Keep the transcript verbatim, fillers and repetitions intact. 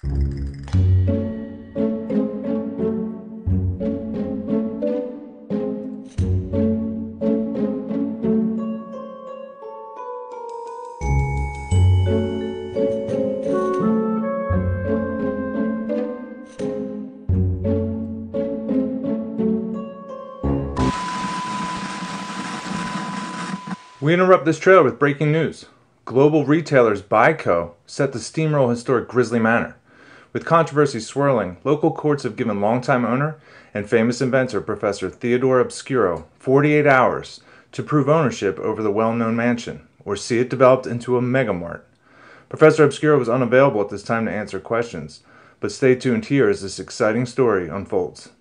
We interrupt this trailer with breaking news. Global retailers Buyco set to steamroll historic Grisly Manor. With controversy swirling, local courts have given longtime owner and famous inventor Professor Theodore Obscuro forty-eight hours to prove ownership over the well-known mansion, or see it developed into a megamart. Professor Obscuro was unavailable at this time to answer questions, but stay tuned here as this exciting story unfolds.